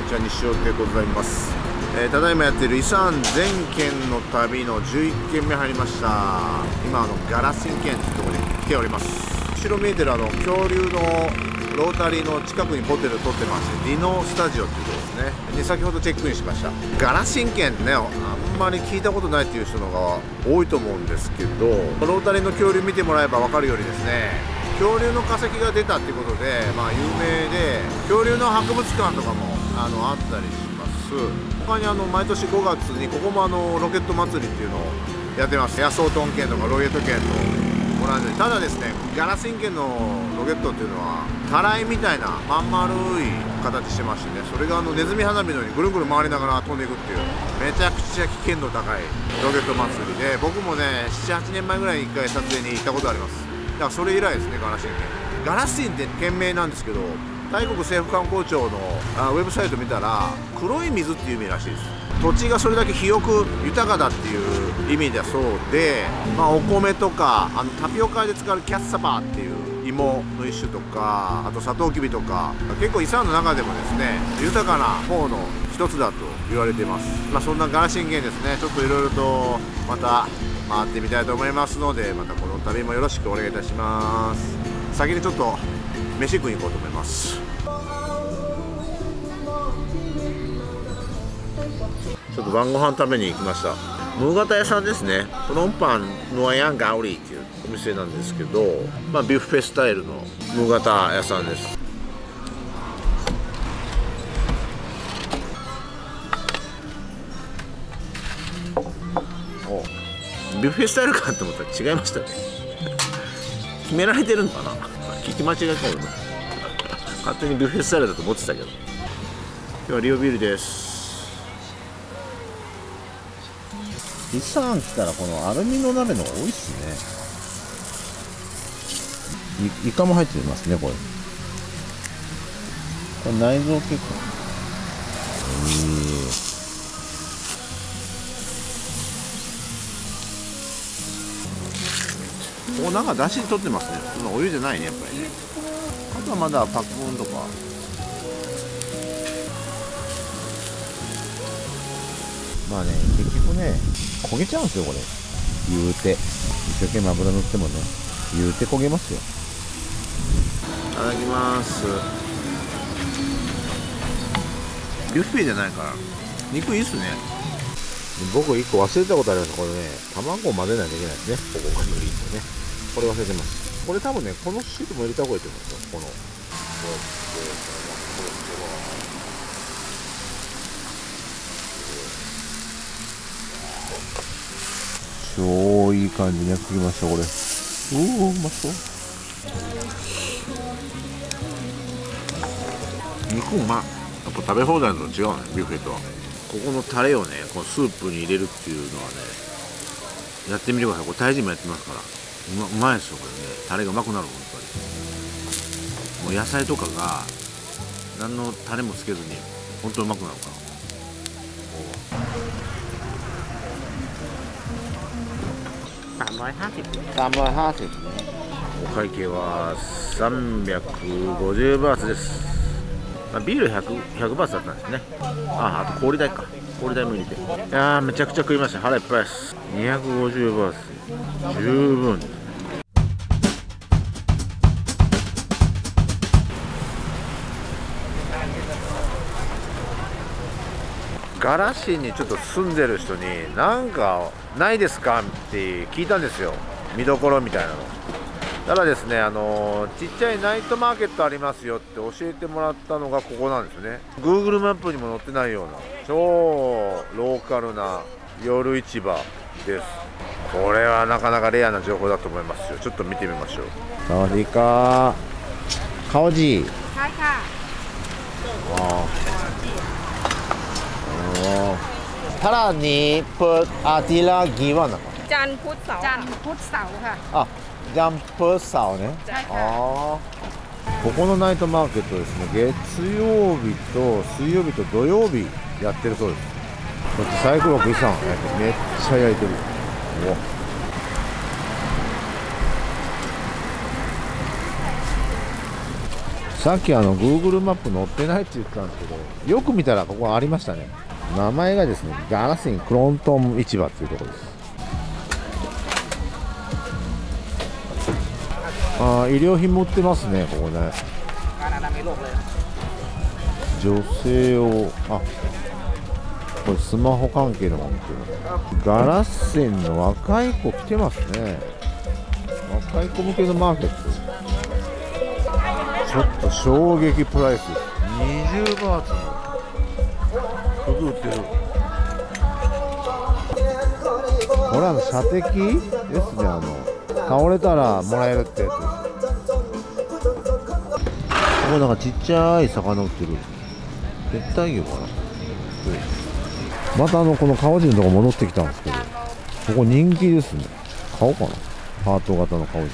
にちは、西尾でございます。ただいまやっているイサン全県の旅の11軒目入りました。今ガラシン県というところに来ております。後ろ見えてる恐竜のロータリーの近くにホテルを取ってまして、ディノスタジオっていうところですね。で先ほどチェックインしました。ガラシン県ね、あんまり聞いたことないっていう人のが多いと思うんですけど、ロータリーの恐竜見てもらえば分かるようにですね、恐竜の化石が出たっていうことで、有名で恐竜の博物館とかもあったりします。他に毎年5月にここもロケット祭りっていうのをやってます。野草トン県とかロケット県と同じで、ただですね、ガラシン県のロケットっていうのはたらいみたいなまん丸い形してましてね、それがネズミ花火のようにぐるぐる回りながら飛んでいくっていうめちゃくちゃ危険度高いロケット祭りで、僕もね 7,8 年前ぐらいに1回撮影に行ったことあります。だからそれ以来ですね、ガラシン県。ガラシンって県名なんですけど、タイ国政府観光庁のウェブサイト見たら黒い水っていう意味らしいです。土地がそれだけ肥沃豊かだっていう意味だそうで、お米とかタピオカで使うキャッサバっていう芋の一種とか、あとサトウキビとか、結構イサンの中でもですね豊かな方の一つだと言われています。そんなガラシン県ですね、ちょっといろいろとまた回ってみたいと思いますので、またこの旅もよろしくお願いいたします。先にちょっと飯食いに行こうと思います。ちょっと晩ご飯食べに行きました。ムーガタ屋さんですね。プノンパンヌアヤンガオリーっていうお店なんですけど、ビュッフェスタイルのムーガタ屋さんです。ビュッフェスタイルかと思ったら違いましたね。決められてるのかな、聞き間違えたよね。勝手にビュッフェスタイルだと思ってたけど。今日はリオビールです。イサン来たらこのアルミの鍋の方が多いっすね。イカも入ってますね、これ。これ内臓結構。ここなんか出汁取ってますね。そのお湯じゃないね、やっぱりね。あとはまだパックンとか。結局ね、焦げちゃうんですよ、これ。言うて。一生懸命油塗ってもね、言うて焦げますよ。いただきます。ビュッフェじゃないから、肉いいっすね。僕1個忘れたことあります。これね、卵を混ぜないといけないですね。ここが塗りってね。これ忘れてます。これ多分ね、この汁も入れた方がいいと思うんですよ。この。超いい感じに焼きました、これ。うまそう。肉うまい。やっぱ食べ放題のと違うね、ビュッフェとは。ここのタレをね、このスープに入れるっていうのはね、やってみてください。これタイ人もやってますから。うまいですよ、これね。タレがうまくなる、本当に。もう野菜とかが何のタレもつけずに本当にうまくなるから。350ね。お会計は350バーツです。ビール100バーツだったんですね。あと氷代か。氷代も入れて。いやー、めちゃくちゃ食いました。腹いっぱいです。250バーツ十分です。ガラシンにちょっと住んでる人になんかないですかって聞いたんですよ、見どころみたいなの。ただですね、ちっちゃいナイトマーケットありますよって教えてもらったのがここなんですよね。 Google マップにも載ってないような超ローカルな夜市場です。これはなかなかレアな情報だと思いますよ。ちょっと見てみましょう。サワディーカー、カオジー。タラにプアティラギワなの。 จันทร์พุธเสาร์จันทร์พุธเสาร์ค่ะあ、ジャンプサオね。ここのナイトマーケットですね、月曜日と水曜日と土曜日やってるそうです。だってサイクロンイサンめっちゃ焼いてる。 さっきGoogle マップ載ってないって言ってたんですけど、よく見たらここありましたね。名前がですね、ガラシンクロントン市場っていうところです。ああ、衣料品も売ってますね、ここね。女性用、あ、これスマホ関係のものっていうの。ガラシンの若い子来てますね。若い子向けのマーケット。ちょっと衝撃プライス。20バーツの服売ってる。これ射的ですね。倒れたらもらえるってやつです。ここなんかちっちゃい魚売ってる。熱帯魚かな。またこの川尻のとこ戻ってきたんですけど、ここ人気ですね。買おうかな。ハート型の川尻。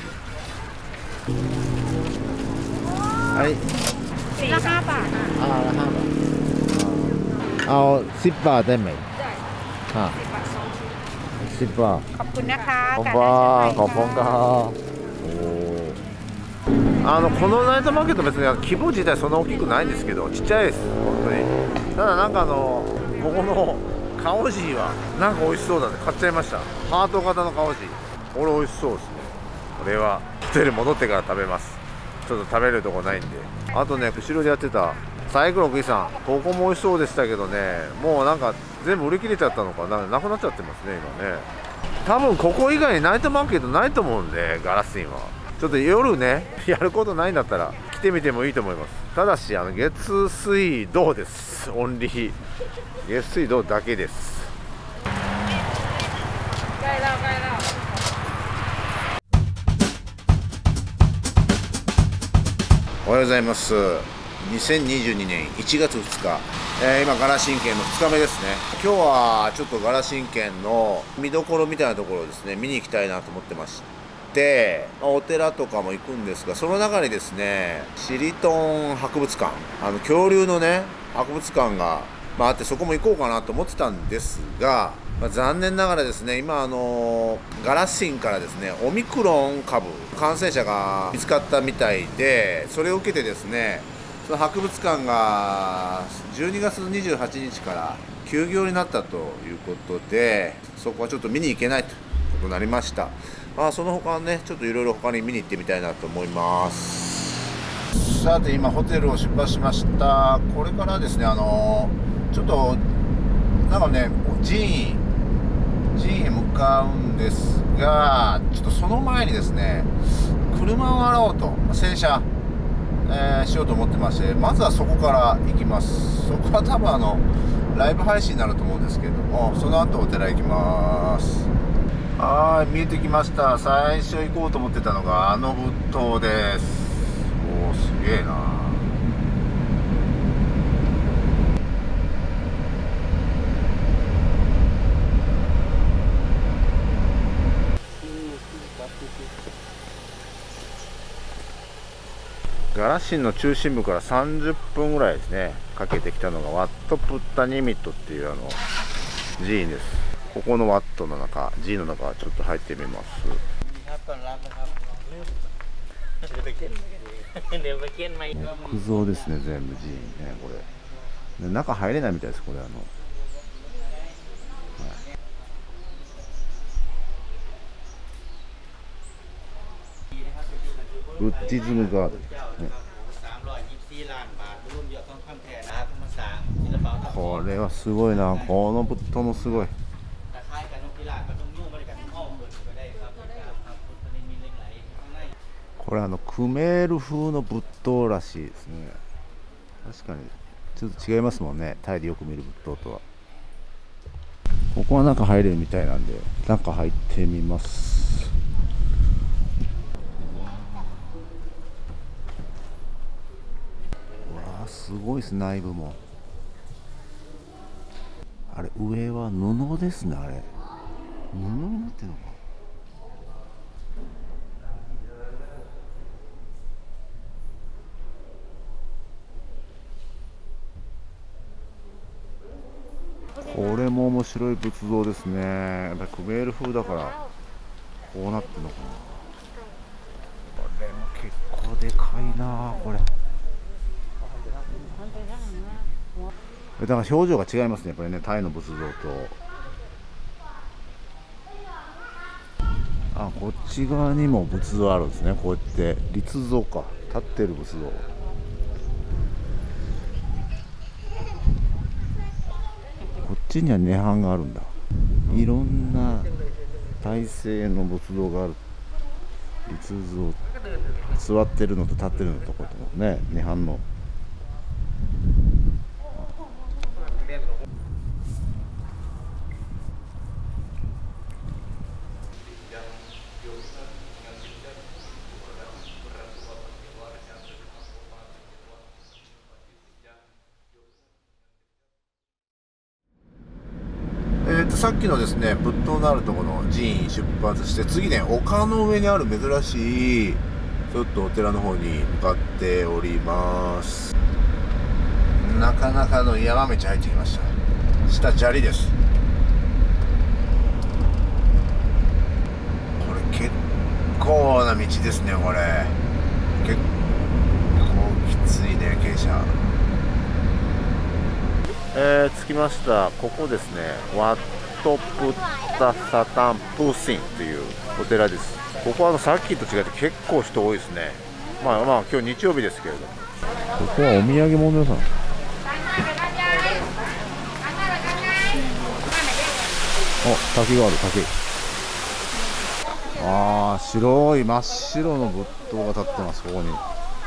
はい。 ละ5 บาทああ、5 บาท。เอา10 บาทได้ไหมฮะ10 บาท。 ขอบคุณนะคะこんばんは。こんばんは。このナイトマーケット別に規模自体そんな大きくないんですけど、ちっちゃいです、本当に。ただなんかここのカオジーはなんか美味しそうだね。買っちゃいました。ハート型のカオジー。これ美味しそうですね。これはホテル戻ってから食べます。ちょっと食べるとこないんで。あとね、後ろでやってたサイクロンクイさん、ここも美味しそうでしたけどね、もうなんか全部売り切れちゃったのかな、なくなっちゃってますね、今ね。多分ここ以外にナイトマーケットないと思うんで、ガラスインは。ちょっと夜ね、やることないんだったら来てみてもいいと思います。ただし、月水土です。オンリー。月水土だけです。おはようございます。2022年1月2日、今ガラシン県の2日目ですね。今日はちょっとガラシン県の見どころみたいなところをですね、見に行きたいなと思ってまして、お寺とかも行くんですが、その中にですね、シリトン博物館、恐竜のね博物館が、あって、そこも行こうかなと思ってたんですが、残念ながらですね、今ガラシンからですね、オミクロン株感染者が見つかったみたいで、それを受けてですね、その博物館が12月28日から休業になったということで、そこはちょっと見に行けないということになりました。その他はね、ちょっといろいろ他に見に行ってみたいなと思います。さて、今ホテルを出発しました。これからですね、ちょっとなんかね、寺院へ向かうんですが、ちょっとその前にですね、車を洗おうと、洗車、しようと思ってまして、まずはそこから行きます。そこは多分ライブ配信になると思うんですけれども、その後お寺行きます。はい、見えてきました。最初行こうと思ってたのが仏塔です。おー、すげえな。ガラシンの中心部から30分ぐらいですね、かけてきたのがワットプッタニミットっていう寺院です。ここのワットの中、寺院の中ちょっと入ってみます。木造ですね、全部寺院ね。これ中入れないみたいです。これブッディズムガーデン、ね、これはすごいな。この仏塔もすごい。これクメール風の仏塔らしいですね。確かにちょっと違いますもんね、タイでよく見る仏塔とは。ここは中入れるみたいなんで、中入ってみます。すごいです、内部も。あれ、上は布ですね。あれ布になってるのか。これも面白い仏像ですね。やっぱりクメール風だからこうなってるのかな。これも結構でかいな。これだから表情が違いますね、これね、タイの仏像と。あ、こっち側にも仏像あるんですね。こうやって立像か、立ってる仏像。こっちには涅槃があるんだ。いろんな体勢の仏像がある。立像、座ってるのと立ってるのところね、涅槃の。さっきのですね、仏塔のあるところの寺院出発して、次ね、丘の上にある珍しいちょっとお寺の方に向かっております。なかなかの山道入ってきました。下砂利です。これ結構な道ですね。これ結構きついね、傾斜。着きました。ここですね、ワットプッタサタンプーシンというお寺です。ここはさっきと違って結構人多いですね。まあ今日日曜日ですけれども、ここはお土産物屋さん。滝がある、滝。白い真っ白の仏塔が立ってます。ここに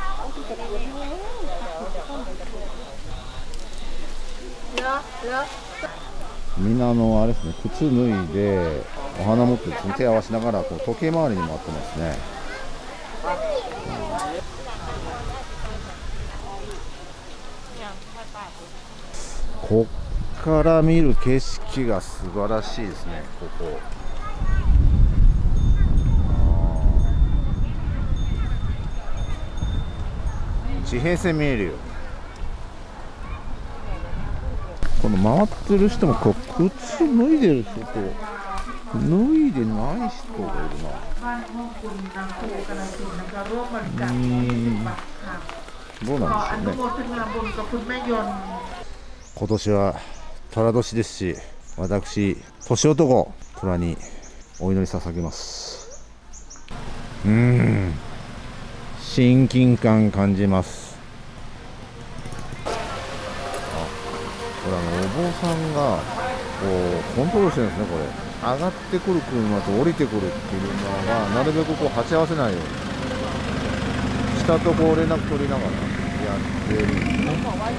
みんなあれですね、靴脱いでお花持って手を合わせながらこう時計回りに回ってますね。こっから見る景色が素晴らしいですね。ここ地平線見えるよ。この回ってる人もこう靴脱いでる人と脱いでない人がいるな。どうなんでしょうね。今年は寅年ですし、私年男寅にお祈り捧げます。親近感感じます。これお坊さんがこうコントロールしてるんですね。これ上がってくる車と降りてくる車がなるべくこう鉢合わせないように下とこう連絡取りながらやってるんですね。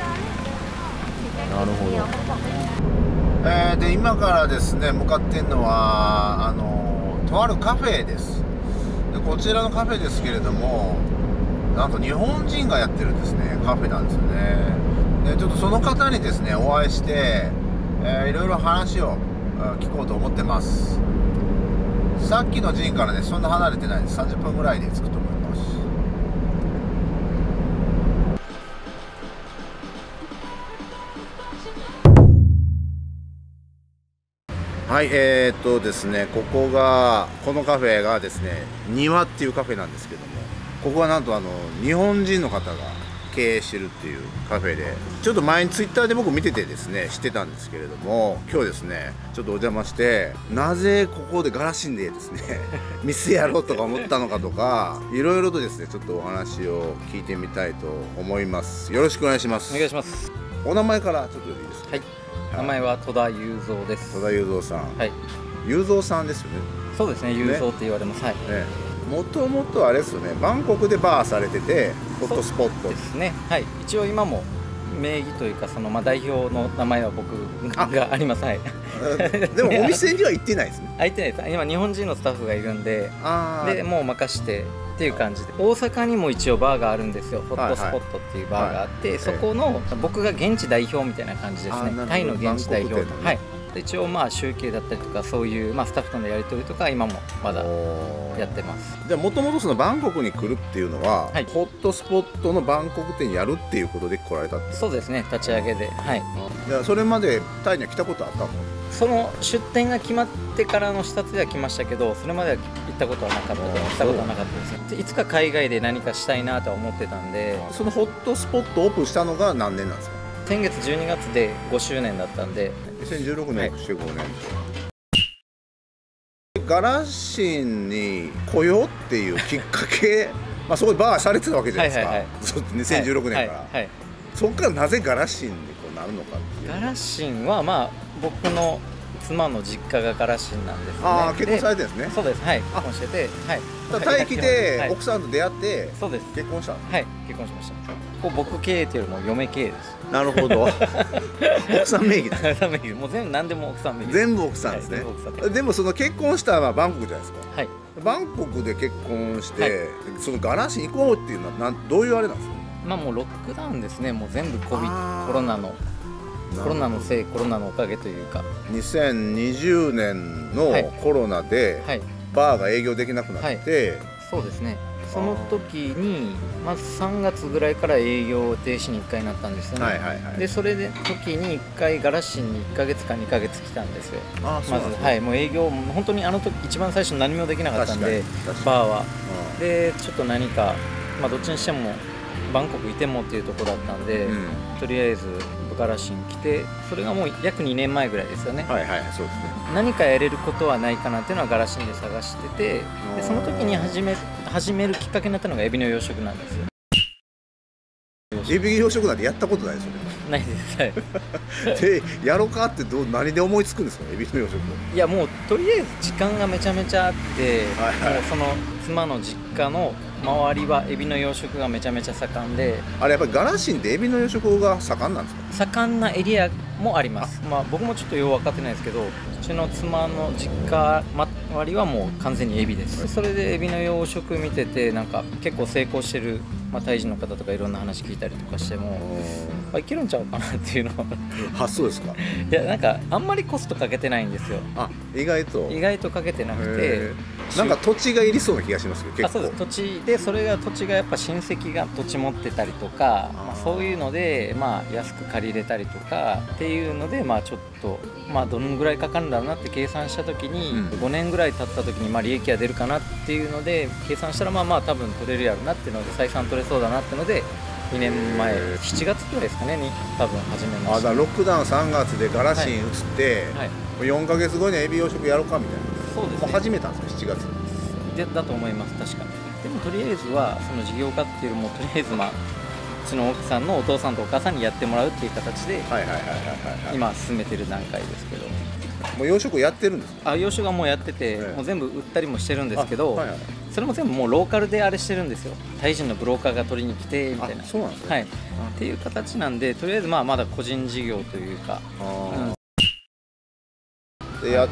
なるほど。で今からですね向かっているのはとあるカフェです。でこちらのカフェですけれども、なんと日本人がやってるんですね、カフェなんですよね。でちょっとその方にですねお会いして、いろいろ話を聞こうと思ってます。さっきの寺院からねそんな離れてないです。30分ぐらいで着くと思います。はい、ですね、このカフェがですね、庭っていうカフェなんですけども、ここはなんと日本人の方が経営してるっていうカフェで、ちょっと前にツイッターで僕見ててですね知ってたんですけれども、今日ですねちょっとお邪魔して、なぜここでガラシンでですね店やろうとか思ったのかとか、いろいろとですねちょっとお話を聞いてみたいと思います。よろしくお願いします。 お願いします。 お名前からちょっといいですか。 はい、名前は戸田雄三です。 戸田雄三さん。 はい。 雄三さんですよね。 そうですね、雄三って言われます。はい。 もともとあれですよね、バンコクでバーされてて、ホットスポットですね。はい。一応今も名義というか代表の名前は僕があります。はい。 でもお店には行ってないですね。 行ってないです。今日本人のスタッフがいるんで、でもう任してっていう感じで、大阪にも一応バーがあるんですよ。ホットスポットっていうバーがあって、そこの僕が現地代表みたいな感じですね。タイの現地代表。はい。一応集計だったりとかそういうスタッフとのやり取りとか今もまだやってます。 じゃあもともとそのバンコクに来るっていうのは、はい、ホットスポットのバンコク店やるっていうことで来られたって。 そうですね、立ち上げで。はい。 じゃあそれまでタイには来たことあったの？ その出店が決まってからの視察では来ましたけど、それまでは行ったことはなかったですね。いつか海外で何かしたいなとは思ってたんで。 そのホットスポットオープンしたのが何年なんですか？ 先月12月で5周年だったんで、 2016年して5年、ガラシンに来ようっていうきっかけまあそこでバーされてたわけじゃないですか、2016年から、そこからなぜガラシンにこうなるのかっていう。 ガラシンはまあ僕の妻の実家がガラシンなんですね。 ああ、結婚されてるんですね。 そうです、はい、結婚してて、はい、 タイ来て奥さんと出会って、 そうです、 結婚したの。 はい、結婚しました。こう僕経営というよりも嫁経営です。 なるほど奥さん名義です。 奥さん名義、もう全部何でも奥さん名義。 全部奥さんですね。でもその結婚したのはバンコクじゃないですか。 はい、 バンコクで結婚して、そのガラシン行こうっていうのはどういうあれなんですか。 まあもうロックダウンですね。もう全部コロナのせい、コロナのおかげというか、 2020年のコロナでバーが営業できなくなって、 そうですね。その時にまず3月ぐらいから営業停止に1回なったんですよね。でそれで時に1回ガラシンに1ヶ月か2ヶ月来たんですよ。まず、はい、もう営業本当にあの時一番最初何もできなかったんで、バーは。でちょっと何か、まあどっちにしてもバンコクいてもっていうところだったんで、とりあえずガラシン来て、それがもう約2年前ぐらいですよね。 はいはい、そうですね。 何かやれることはないかなっていうのはガラシンで探してて、でその時に始めるきっかけになったのがエビの養殖なんですよ。 エビ養殖なんてやったことないですよね。 ないです。はいでやろうかって何で思いつくんですか、エビの養殖。 いやもうとりあえず時間がめちゃめちゃあって、もうその妻の実家の周りはエビの養殖がめちゃめちゃ盛んで。あれやっぱりガラシンってエビの養殖が盛んなんですか。 盛んなエリアもあります。まあ僕もちょっとよう分かってないですけど、うちの妻の実家周りはもう完全にエビです。それでエビの養殖見てて、なんか結構成功してる、まあ、タイ人の方とかいろんな話聞いたりとかしても、いけるんちゃうかなっていうのは発想ですか。 いやなんかあんまりコストかけてないんですよ。 意外とかけてなくて、 なんか土地がいりそうな気がしますけど、結構。 そうです。土地で、それが土地がやっぱ親戚が土地持ってたりとか、まあ、そういうのでまあ安く借りれたりとかっていうので、まあちょっとまあどのぐらいかかるんだろうなって計算した時に、5年ぐらい経った時にまあ利益が出るかなっていうので計算したら、まあ多分取れるやろなっていうので採算取れそうだなっていうので、2年前7月くらいですかねに多分始めました。 ロックダウン3月でガラシン移って、4ヶ月後にエビ養殖やろうかみたいな。 そうですね。 もう始めたんですよ、7月でだと思います。確かに。でもとりあえずはその事業化っていうよりも、とりあえずまあうちの奥さんのお父さんとお母さんにやってもらうっていう形で今進めてる段階ですけど。 もう養殖やってるんですか。 養殖はもうやってて、もう全部売ったりもしてるんですけど、それも全部もうローカルであれしてるんですよ。タイ人のブローカーが取りに来てみたいな。 そうなんですね。 はい。っていう形なんで、とりあえずまあまだ個人事業というか。 でやって、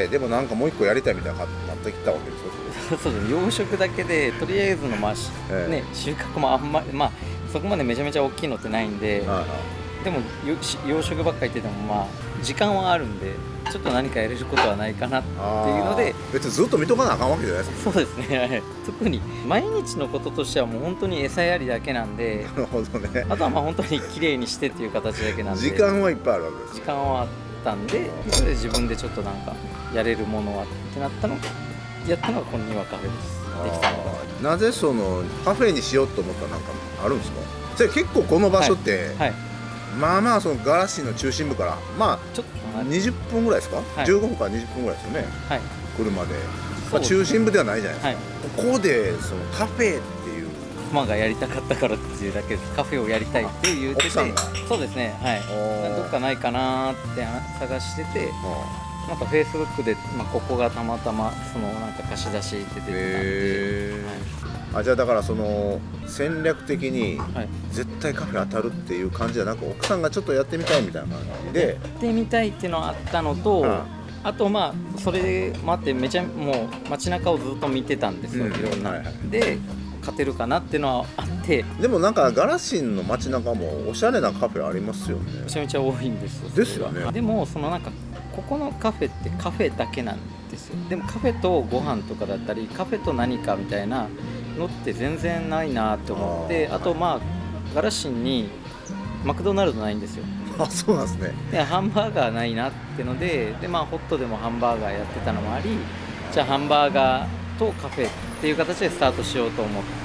でもなんかもう一個やりたいみたいななってきたわけですよ。 そうです。養殖だけでとりあえずのまあね、収穫もあんまりまあそこまでめちゃめちゃ大きいのってないんで、でも養殖ばっかり言っててもまあ時間はあるんで、ちょっと何かやれることはないかなっていうので。 別にずっと見とかなあかんわけじゃないですか。 そうですね。特に毎日のこととしてはもう本当に餌やりだけなんで。 なるほどね。 あとはまあ本当に綺麗にしてっていう形だけなんで。 時間はいっぱいあるわけです。 時間はあったんで、それで自分でちょっとなんかやれるものはってなったのやったのがこの庭カフェです。できたのが。 なぜそのカフェにしようと思ったなんかあるんですか。それ結構この場所って、まあまあそのガラシンの中心部からまあちょっと20分ぐらいですか、15分から20分ぐらいですよね、車で、まあ、中心部ではないじゃないですか、ここでそのカフェっていう妻がやりたかったからっていうだけでカフェをやりたいって言ってて、そうですね、どっかないかなって探してて、なんかフェイスブックで、まあ、ここがたまたまそのなんか貸し出しで出てたんで、 じゃあだからその戦略的に絶対カフェ当たるっていう感じじゃなく、奥さんがちょっとやってみたいみたいな感じでやってみたいっていうのはあったのと、あとまあそれもあってめちゃもう街中をずっと見てたんですよ、いろんなで勝てるかなっていうのはあって。 でもなんかガラシンの街中もおしゃれなカフェありますよね。 めちゃめちゃ多いんですよ。 ですよね。 でもそのなんかここのカフェってカフェだけなんですよ。でもカフェとご飯とかだったりカフェと何かみたいなのって全然ないなと思って、あとまあガラシンにマクドナルドないんですよ。 そうなんですね。 でハンバーガーないなってので、まあホットでもハンバーガーやってたのもあり、じゃあハンバーガーとカフェっていう形でスタートしようと思って。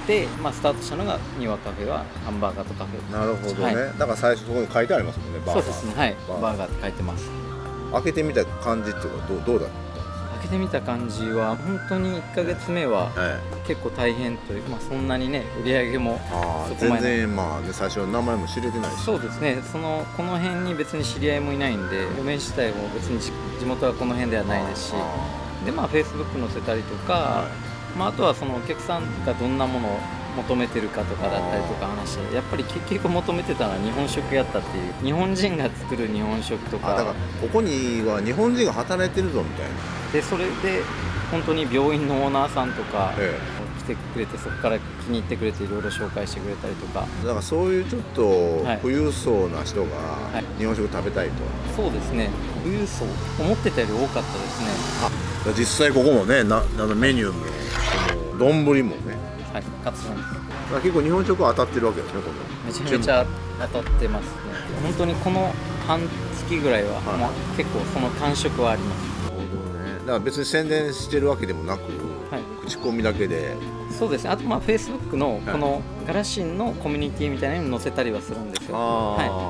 で、スタートしたのが庭カフェはハンバーガーとカフェ。 なるほどね、だから最初そこに書いてありますもんね、バーガー。 そうですね、はい、バーガーって書いてます。 開けてみた感じっていうかどうだった？ 開けてみた感じは本当に1ヶ月目は結構大変というか、そんなにね売り上げもそこまで全然最初名前も知れてないし。 そうですね、この辺に別に知り合いもいないんで、嫁自体も別に地元はこの辺ではないですし、でFacebook 載せたりとか、あとはそのお客さんがどんなものを求めてるかとかだったりとか話して、やっぱり結局求めてたのは日本食やったっていう、日本人が作る日本食とか、 だからここには日本人が働いてるぞみたいな。 でそれで本当に病院のオーナーさんとか来てくれて、そこから気に入ってくれていろいろ紹介してくれたりとか、 だからそういうちょっと富裕層な人が日本食食べたいと、 そうですね、富裕層思ってたより多かったですね。 実際ここもねメニューも丼もね、 はい、カツ丼です。 結構日本食は当たってるわけですね、このめちゃめちゃ当たってますね。本当にこの半月ぐらいは、結構その感触はあります。 だから別に宣伝してるわけでもなく、口コミだけで。 そうですね、あとFacebook のこのガラシンのコミュニティみたいなのに載せたりはするんですよ。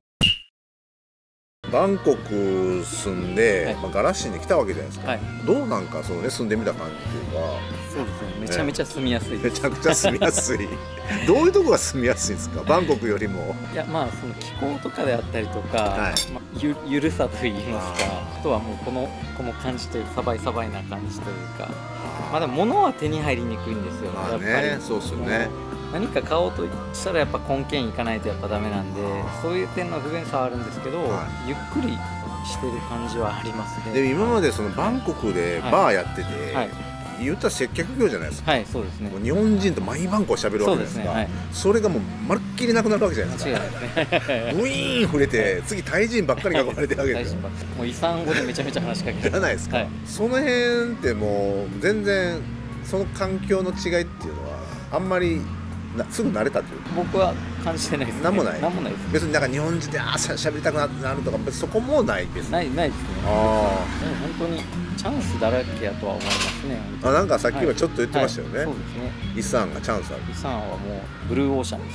バンコク住んで、ガラシンに来たわけじゃないですか、どうなんかその、住んでみた感じっていうか。 そうですね、めちゃめちゃ住みやすいです。 めちゃくちゃ住みやすいどういうとこが住みやすいんですか、バンコクよりも。 いや、その気候とかであったりとか、ゆるさといいますか、あとはもうこの感じというサバイな感じというか、でも物は手に入りにくいんですよ、やっぱり。 そうですよね。 何か買おうとしたらやっぱ根源行かないとやっぱダメなんで、そういう点の不便さはあるんですけど、ゆっくりしてる感じはありますね。 で今までそのバンコクでバーやってて、言ったら接客業じゃないですか。 そうですね。 日本人と毎晩こう喋るわけですが、それがもうまるっきりなくなるわけじゃないですか。ウィーン触れて次タイ人ばっかり囲まれてるわけですよ。 もう遺産語でめちゃめちゃ話しかけてるじゃないですか。その辺ってもう全然その環境の違いっていうのはあんまりすぐ慣れたっていう。 僕は感じてないですね。 なんもない。 です別に日本人でしゃべりたくなるとかそこもないです。 ないですね。でも本当にチャンスだらけやとは思いますね。 なんかさっきはちょっと言ってましたよね。 そうですね。 イサンがチャンスある。 イサンはもうブルーオーシャン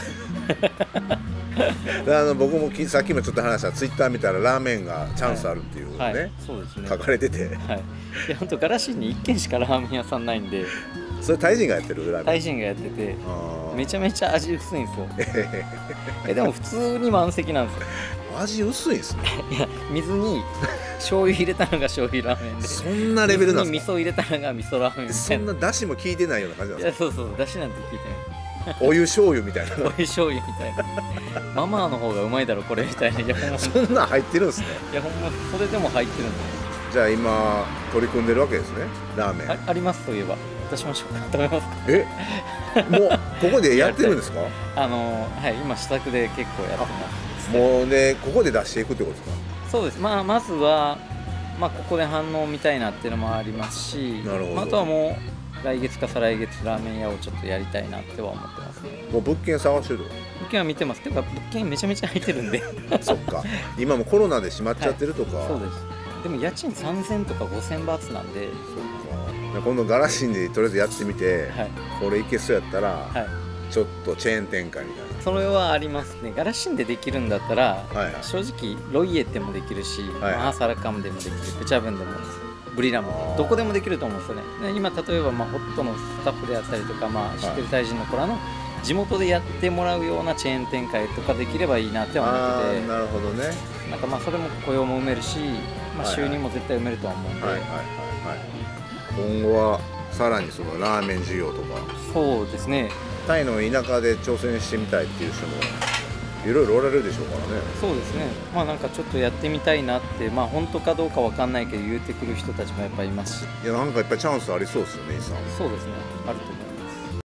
です。 僕もさっきもちょっと話したツイッター見たらラーメンがチャンスあるっていうね、書かれてて、 本当ガラシンに1軒しかラーメン屋さんないんで。 それタイ人がやってるラーメン。 タイ人がやってて、めちゃめちゃ味薄いんですよ。でも普通に満席なんですよ。 味薄いんですね。 いや、水に醤油入れたのが醤油ラーメンで、 そんなレベルなんですか。 水に味噌入れたのが味噌ラーメンみたいな。 そんな出汁も効いてないような感じなんですか。 いや、そう出汁なんて効いてない。 お湯醤油みたいな。 お湯醤油みたいな。ママの方がうまいだろこれみたいな。いや、 そんなん入ってるんですね。 いや、ほんまそれでも入ってるんですよ。 じゃあ今取り組んでるわけですね、ラーメン。 ありますといえば。出しましょうか。食べますか。 もうここでやってるんですか。 今試作で結構やってます。 もうね、ここで出していくってことですか。 そうです。まずはここで反応を見たいなっていうのもありますし、あとはもう来月か再来月ラーメン屋をちょっとやりたいなっては思ってますね。 もう物件探してる。 物件は見てます。てか物件めちゃめちゃ空いてるんで。 そっか。今もコロナで閉まっちゃってるとか。 そうです。でも家賃3000とか5000バーツなんで。 今度ガラシンでとりあえずやってみて、これいけそうやったら、ちょっとチェーン展開みたいな。 それはありますね。ガラシンでできるんだったら、正直ロイエってもできるし、マーサラカムでもできる、プチャブンでもブリラもどこでもできると思うんですよね。今例えばホットのスタッフであったりとか、知ってるタイ人の子らの地元でやってもらうようなチェーン展開とかできればいいなって思ってて。 なるほどね。 なんかそれも雇用も埋めるし、収入も絶対埋めるとは思うんで。 今後はさらにそのラーメン需要とか。 そうですね。 タイの田舎で挑戦してみたいっていう人もいろいろおられるでしょうからね。 そうですね。なんかちょっとやってみたいなって、本当かどうかわかんないけど言うてくる人たちもやっぱいますし。 いや、なんかやっぱりチャンスありそうですよね、イさん。 そうですね。あると思います。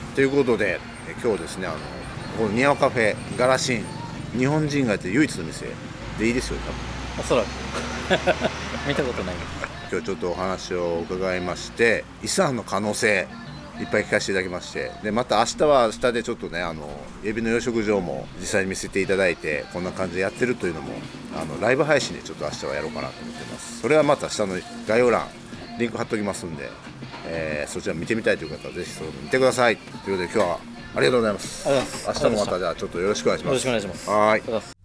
ということで今日ですね、このニワカフェガラシン、日本人がやってる唯一の店でいいですよ、 多分。おそらく見たことないです。 今日ちょっとお話を伺いまして、イサンの可能性いっぱい聞かせていただきまして、でまた明日は明日でちょっとね、エビの養殖場も実際に見せていただいて、こんな感じでやってるというのもライブ配信でちょっと明日はやろうかなと思ってます。それはまた下の概要欄リンク貼っときますんで、 そちら見てみたいという方はぜひそれも見てください。ということで今日はありがとうございます。明日もまたじゃあちょっとよろしくお願いします。 よろしくお願いします。 はい。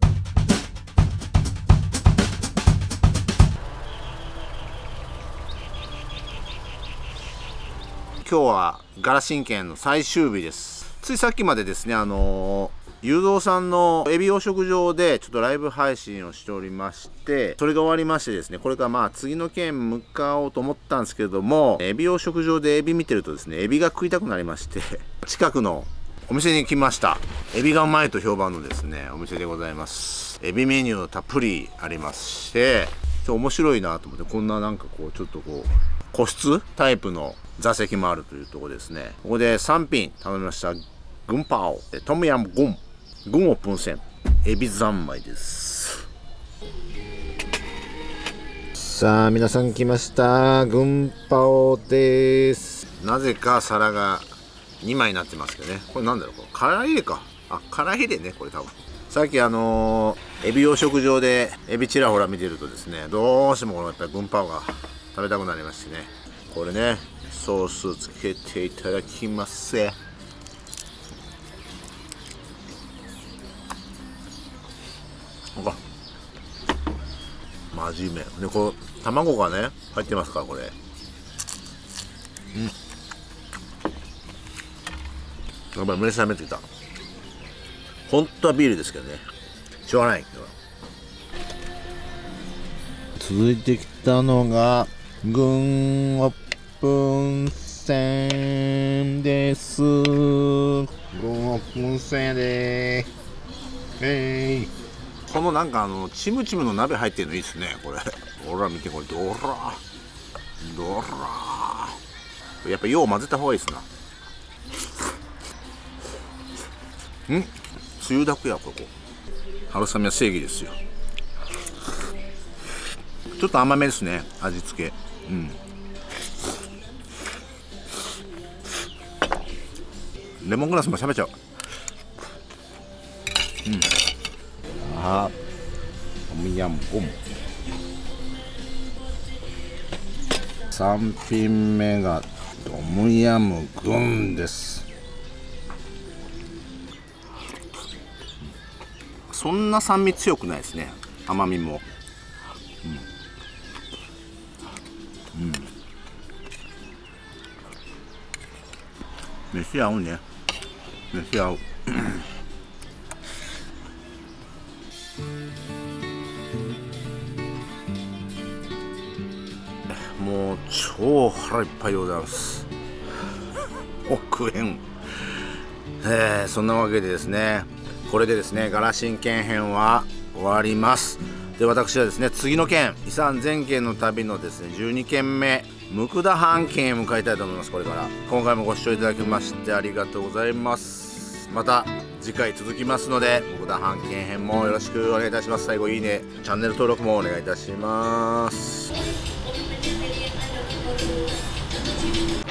今日はガラシン県の最終日です。ついさっきまでですね、雄三さんのエビ養殖場でちょっとライブ配信をしておりまして、それが終わりましてですね、これからまあ次の県向かおうと思ったんですけれども、エビ養殖場でエビ見てるとですね、エビが食いたくなりまして近くのお店に来ました。エビがうまいと評判のですねお店でございます。エビメニューたっぷりありまして、ちょっと面白いなと思って、こんななんかこうちょっとこう個室タイプの座席もあるというところですね。ここで3品頼みました。グンパオ、トムヤムゴン、グンオプンセン、エビ三昧です。さあ皆さん来ました。グンパオです。なぜか皿が2枚になってますけどね。これなんだろう、これカラヒレか。あ、カラヒレね、これ多分。さっきエビ養殖場でエビちらほら見てるとですね、どうしてもこのやっぱりグンパオが食べたくなりましてね。これね、ソースつけていただきます。真面目で、こう卵がね入ってますから、これやっぱり胸冷めてきた。本当はビールですけどね、しょうがない。続いてきたのがグンオプンセンです。グンオプンセンでーす。このなんかチムチムの鍋入ってるのいいっすね、これ。ほら見て、これドラやっぱよう混ぜた方がいいっすな。つゆだくや、ここ春雨は正義ですよ。ちょっと甘めですね、味付け。レモングラスもしゃべっちゃう。トムヤムゴン。3品目がトムヤムゴンです。そんな酸味強くないですね、甘みも。飯合うね、飯合う。もう超腹いっぱいでございます。億円。そんなわけでですね、これでですねガラシン県編は終わります。で、私はですね次の県、イサン全県の旅のですね12県目、ムクダハン県へ向かいたいと思います。これから今回もご視聴いただきましてありがとうございます。また次回続きますので、ムクダハン県編もよろしくお願いいたします。最後いいね、チャンネル登録もお願いいたします。